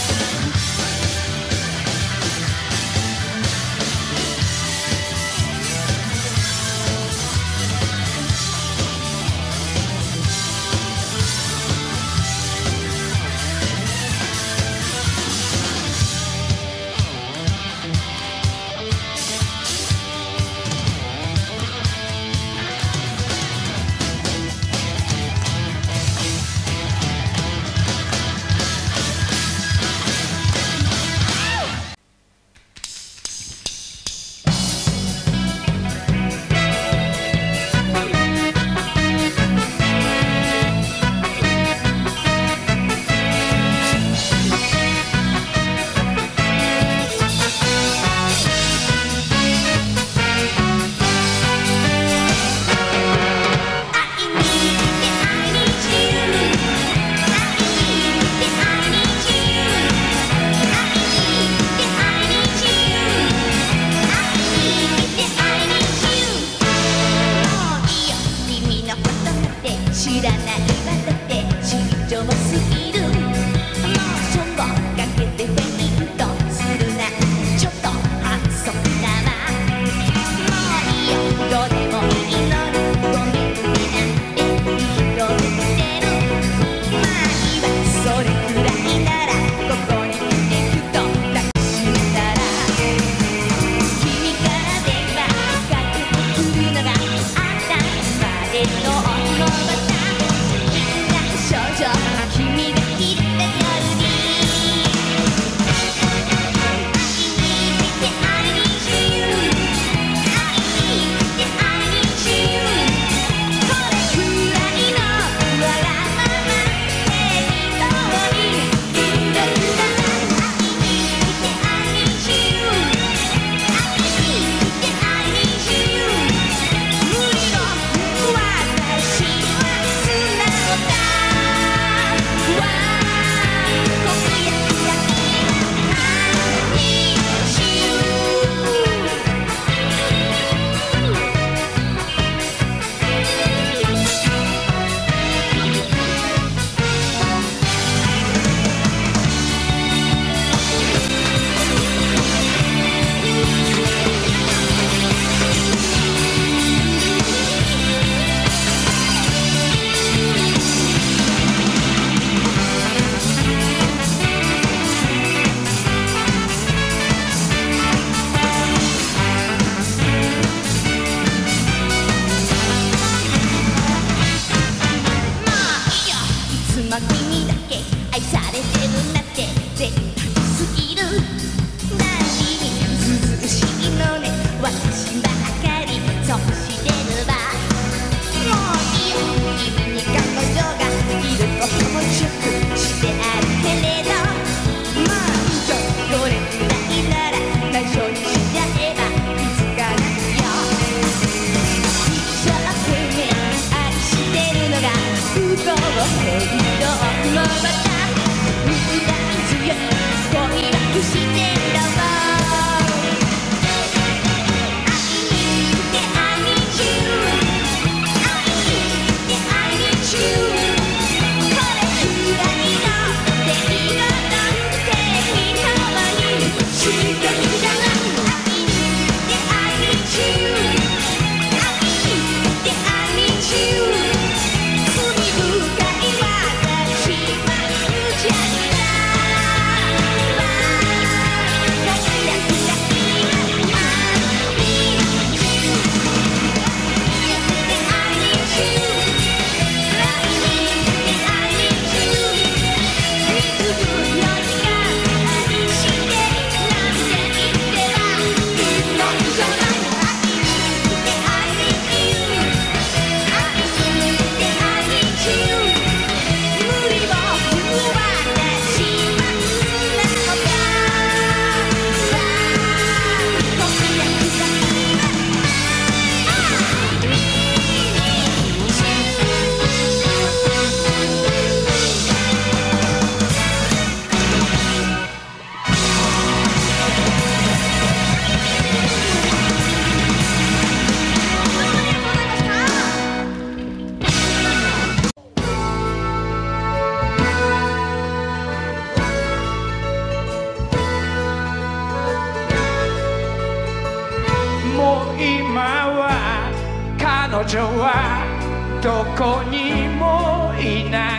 A: 女はどこにもいない。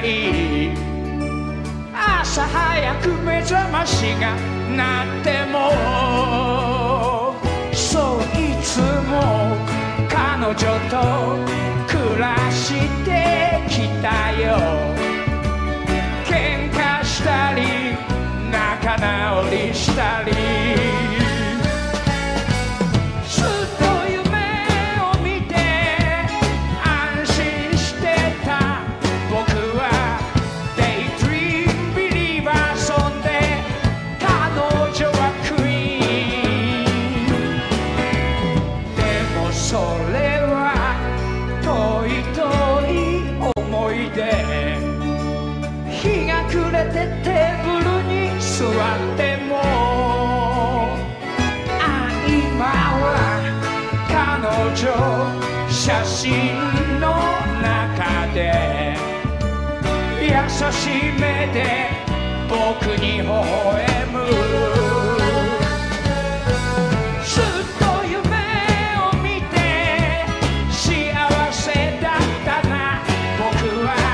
A: 朝早く目覚ましが鳴ってもそういつも彼女と暮らしてきたよ。喧嘩したり仲直りしたりずっと夢を見て安心してた僕はデイドリームビリーバーソンで彼女はクイーンでもそれは遠い遠い思い出。日が暮れてテーブルに座ってもあ今は彼女写真の中で優しい目で僕に微笑む。ずっと夢を見て幸せだったな僕は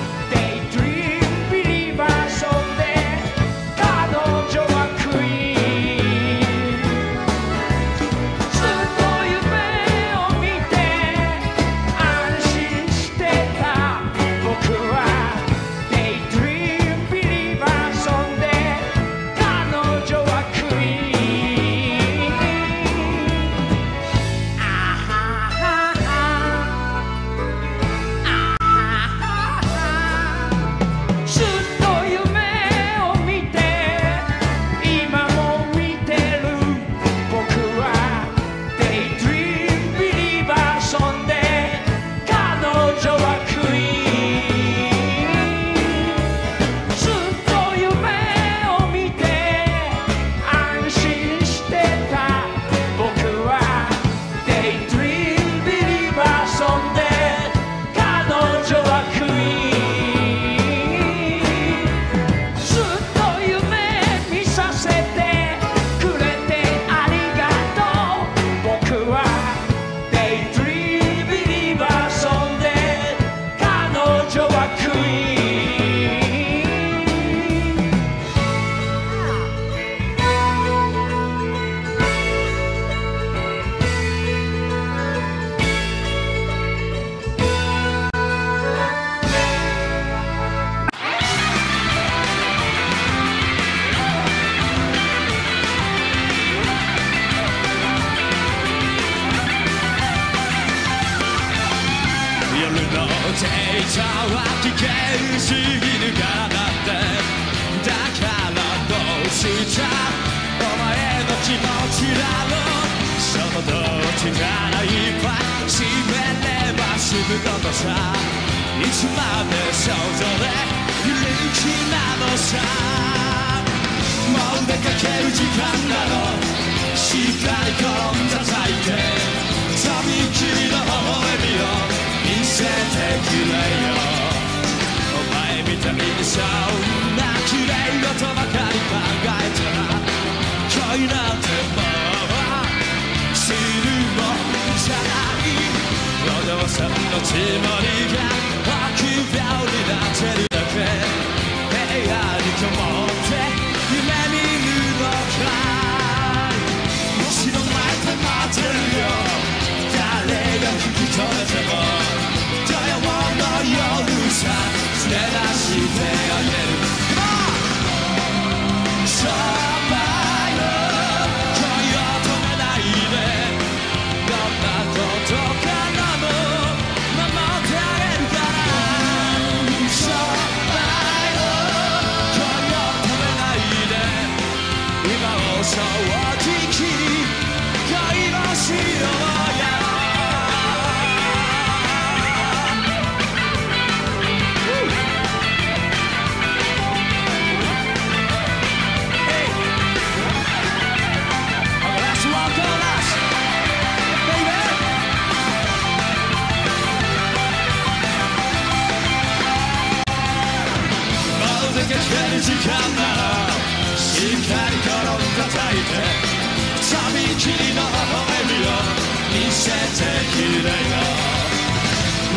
F: 時間ならしっかり転ん叩いてとびきりの微笑みを見せてくれよ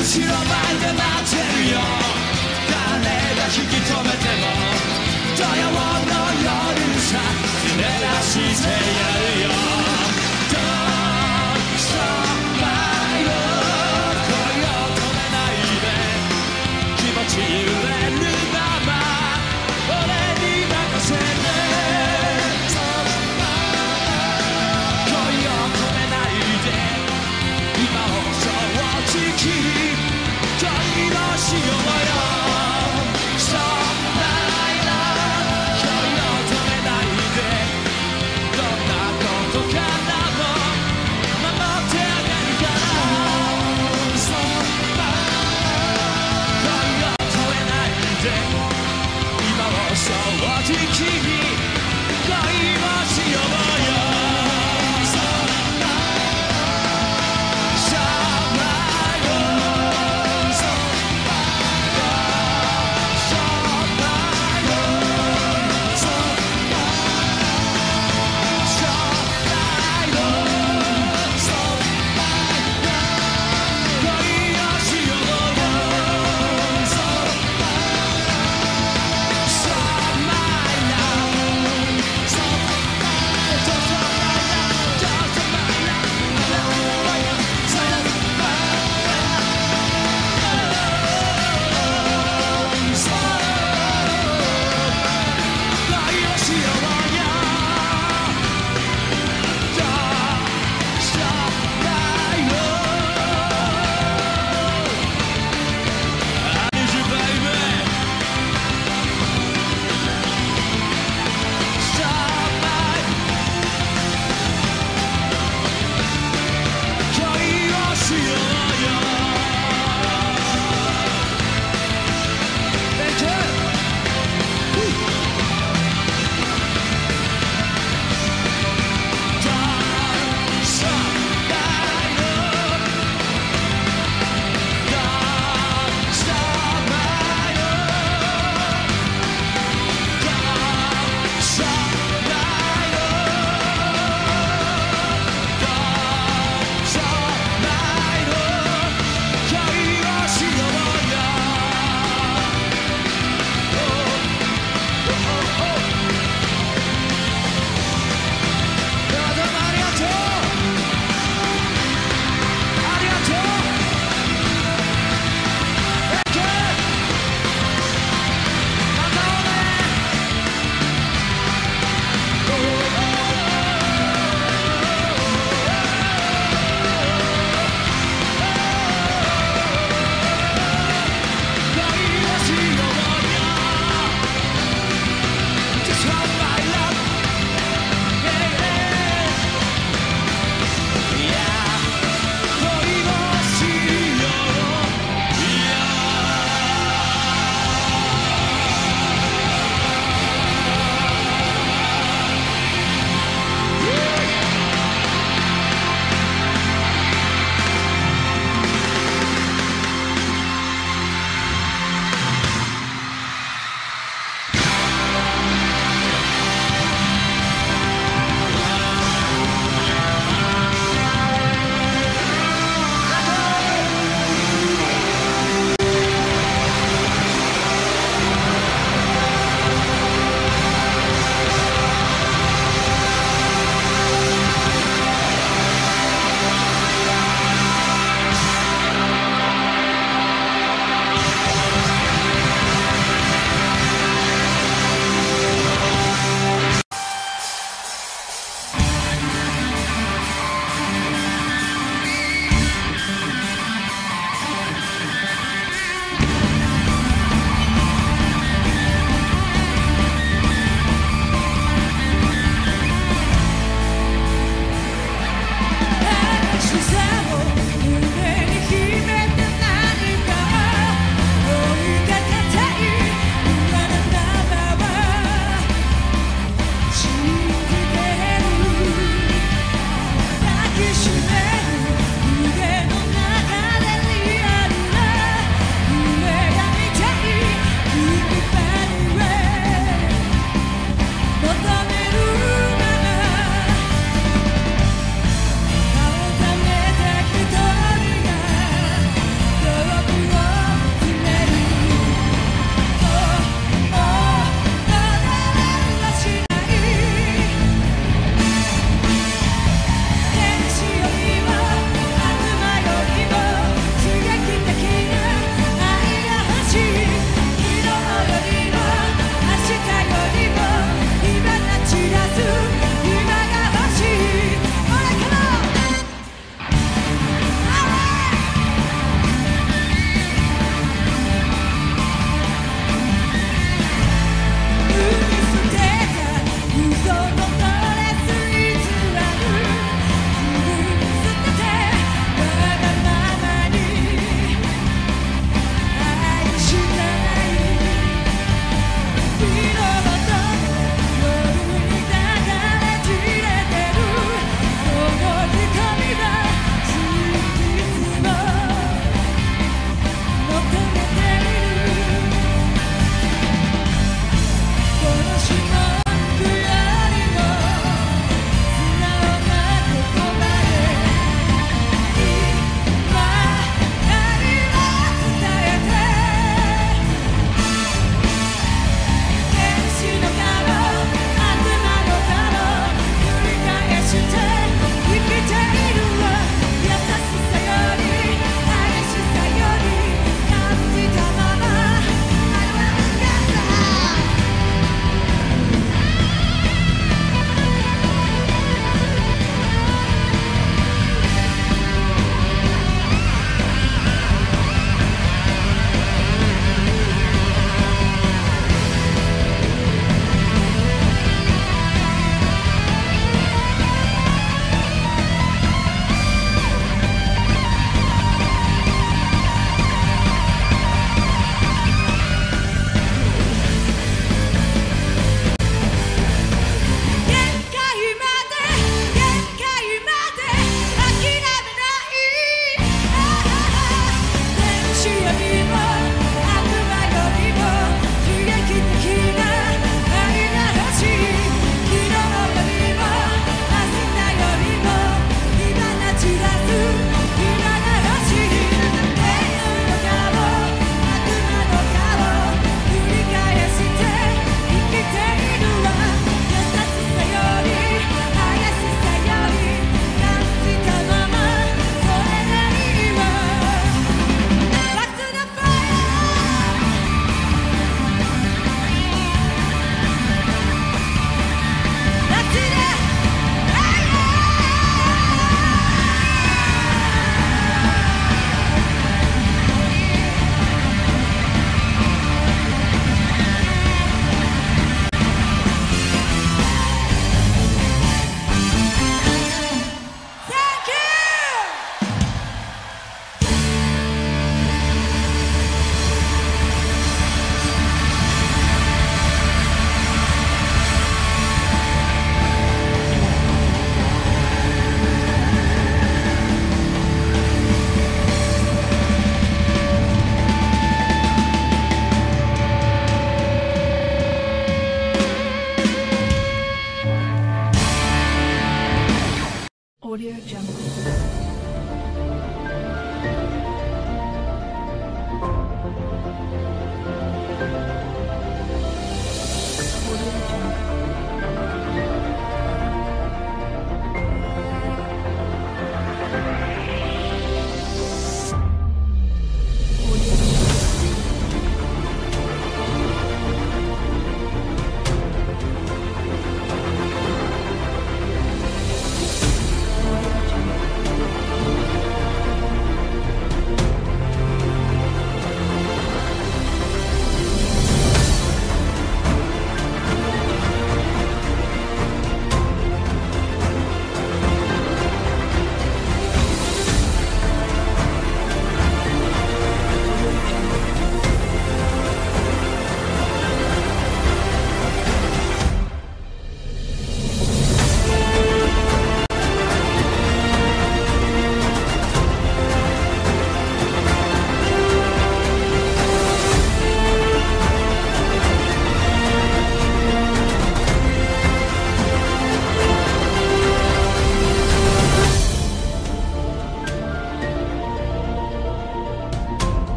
F: 後ろ前で待ってるよ誰が引き止めても土曜の夜さ連れ出してやるよ